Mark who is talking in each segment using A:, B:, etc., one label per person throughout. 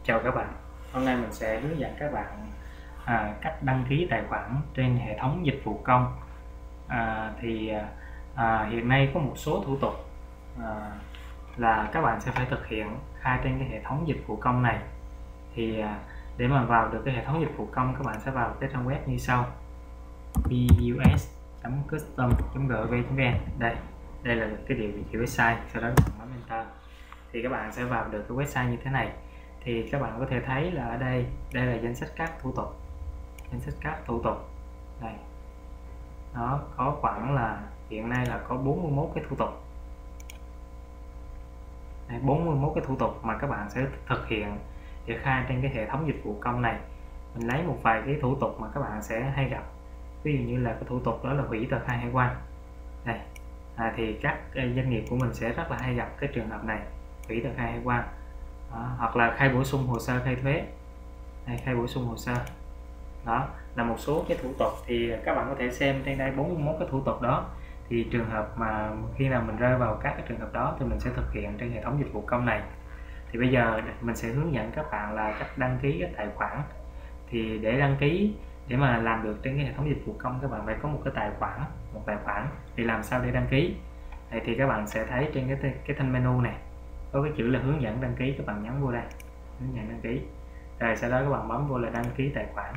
A: Chào các bạn, hôm nay mình sẽ hướng dẫn các bạn cách đăng ký tài khoản trên hệ thống dịch vụ công. Hiện nay có một số thủ tục là các bạn sẽ phải thực hiện khai trên cái hệ thống dịch vụ công này. Để mà vào được cái hệ thống dịch vụ công, các bạn sẽ vào cái trang web như sau: bus.custom.gov.vn. Đây là cái địa chỉ website. Sau đó các bạn bấm enter thì các bạn sẽ vào được cái website như thế này. Thì các bạn có thể thấy là ở đây là danh sách các thủ tục, đây nó có khoảng là hiện nay là có 41 cái thủ tục. 41 cái thủ tục mà các bạn sẽ thực hiện để khai trên cái hệ thống dịch vụ công này. Mình lấy một vài cái thủ tục mà các bạn sẽ hay gặp, ví dụ như là cái thủ tục đó là hủy tờ khai hải quan. Đây thì các doanh nghiệp của mình sẽ rất là hay gặp cái trường hợp này, hủy tờ khai hải quan. Hoặc là khai bổ sung hồ sơ khai thuế. Khai bổ sung hồ sơ, đó là một số cái thủ tục. Thì các bạn có thể xem trên đây 41 cái thủ tục đó. Thì trường hợp mà khi nào mình rơi vào các cái trường hợp đó thì mình sẽ thực hiện trên hệ thống dịch vụ công này. Thì bây giờ mình sẽ hướng dẫn các bạn là cách đăng ký cái tài khoản. Thì để đăng ký, để mà làm được trên cái hệ thống dịch vụ công, các bạn phải có một cái tài khoản. Thì làm sao để đăng ký? Thì các bạn sẽ thấy trên cái thanh menu này có cái chữ là hướng dẫn đăng ký, các bạn nhấn vô đây, hướng dẫn đăng ký. Rồi sau đó các bạn bấm vô là đăng ký tài khoản.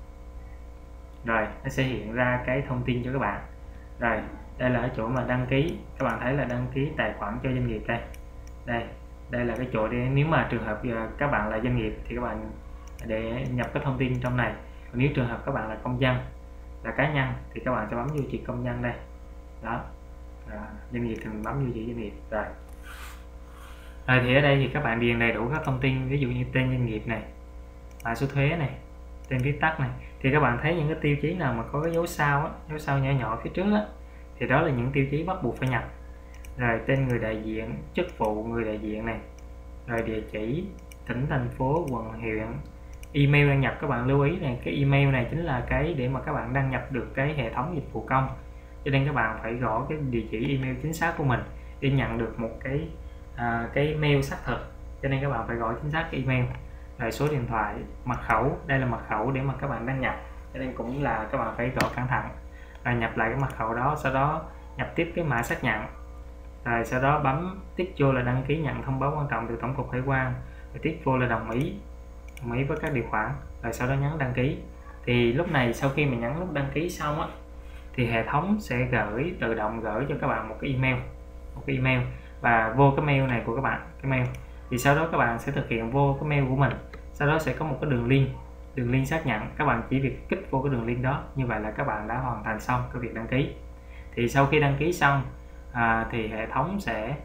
A: Rồi nó sẽ hiện ra cái thông tin cho các bạn. Rồi đây là cái chỗ mà đăng ký, các bạn thấy là đăng ký tài khoản cho doanh nghiệp đây. Đây là cái chỗ để nếu mà trường hợp các bạn là doanh nghiệp thì các bạn để nhập cái thông tin trong này. Còn nếu trường hợp các bạn là công dân, là cá nhân thì các bạn sẽ bấm vô chữ công dân đây. Đó. Doanh nghiệp thì mình bấm vô chữ doanh nghiệp. Rồi thì ở đây thì các bạn điền đầy đủ các thông tin, ví dụ như tên doanh nghiệp này, mã số thuế này, tên viết tắt này. Thì các bạn thấy những cái tiêu chí nào mà có cái dấu sao nhỏ nhỏ phía trước thì đó là những tiêu chí bắt buộc phải nhập. Rồi tên người đại diện, chức vụ người đại diện này, rồi địa chỉ, tỉnh, thành phố, quận, huyện, email đăng nhập. Các bạn lưu ý này, cái email này chính là cái để mà các bạn đăng nhập được cái hệ thống dịch vụ công, cho nên các bạn phải gõ cái địa chỉ email chính xác của mình để nhận được một cái mail xác thực, cho nên các bạn phải gõ chính xác cái email. Rồi số điện thoại, mật khẩu, đây là mật khẩu để mà các bạn đăng nhập, cho nên cũng là các bạn phải gõ cẩn thận. Rồi nhập lại cái mật khẩu đó, sau đó nhập tiếp cái mã xác nhận, rồi sau đó bấm tích vô là đăng ký nhận thông báo quan trọng từ tổng cục hải quan, rồi tích vô là đồng ý với các điều khoản, rồi sau đó nhấn đăng ký. Thì lúc này sau khi mình nhấn nút đăng ký xong thì hệ thống sẽ tự động gửi cho các bạn một cái email, và vô cái mail này của các bạn, cái mail thì sau đó các bạn sẽ thực hiện vô cái mail của mình. Sau đó sẽ có một cái đường link xác nhận, các bạn chỉ việc kích vô cái đường link đó, như vậy là các bạn đã hoàn thành xong cái việc đăng ký. Thì sau khi đăng ký xong thì hệ thống sẽ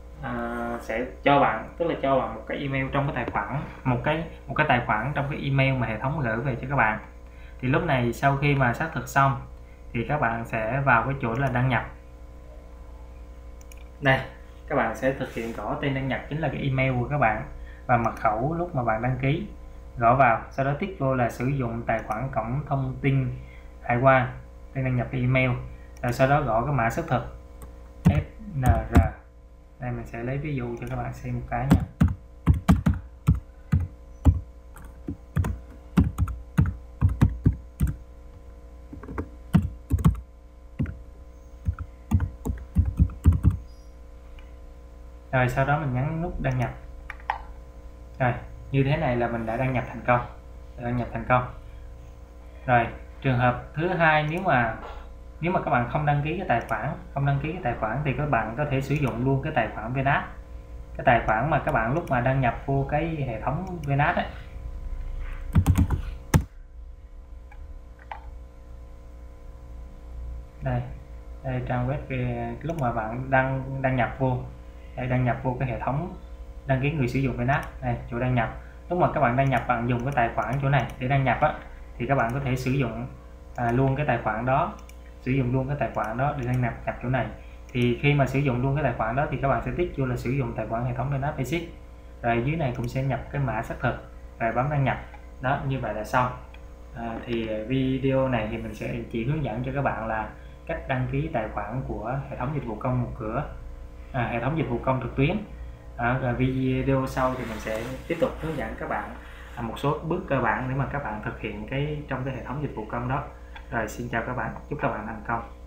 A: cho bạn, tức là cho bạn một cái email trong cái tài khoản, một cái tài khoản trong cái email mà hệ thống gửi về cho các bạn. Thì lúc này sau khi mà xác thực xong thì các bạn sẽ vào cái chỗ là đăng nhập. Đây, các bạn sẽ thực hiện gõ tên đăng nhập chính là cái email của các bạn và mật khẩu lúc mà bạn đăng ký, gõ vào, sau đó tích vô là sử dụng tài khoản cổng thông tin hải quan, tên đăng nhập cái email, rồi sau đó gõ cái mã xác thực SNR. Đây mình sẽ lấy ví dụ cho các bạn xem một cái nha. Rồi sau đó mình nhấn nút đăng nhập. Rồi như thế này là mình đã đăng nhập thành công. Rồi trường hợp thứ hai, nếu mà các bạn không đăng ký cái tài khoản, thì các bạn có thể sử dụng luôn cái tài khoản VNAT, cái tài khoản mà các bạn lúc mà đăng nhập vô cái hệ thống VNAT ấy. Đây trang web lúc mà bạn đăng nhập vô, đăng nhập vô cái hệ thống đăng ký người sử dụng VNAT, đây chỗ đăng nhập. Lúc mà các bạn đăng nhập, bạn dùng cái tài khoản chỗ này để đăng nhập thì các bạn có thể sử dụng luôn cái tài khoản đó, để đăng nhập chỗ này. Thì khi mà sử dụng luôn cái tài khoản đó thì các bạn sẽ tích vô là sử dụng tài khoản hệ thống VNAT Basic, rồi dưới này cũng sẽ nhập cái mã xác thực, rồi bấm đăng nhập. Đó, như vậy là xong. Thì video này thì mình sẽ chỉ hướng dẫn cho các bạn là cách đăng ký tài khoản của hệ thống dịch vụ công một cửa, hệ thống dịch vụ công trực tuyến. Ở video sau thì mình sẽ tiếp tục hướng dẫn các bạn một số bước cơ bản để mà các bạn thực hiện trong cái hệ thống dịch vụ công đó. Rồi xin chào các bạn, chúc các bạn thành công.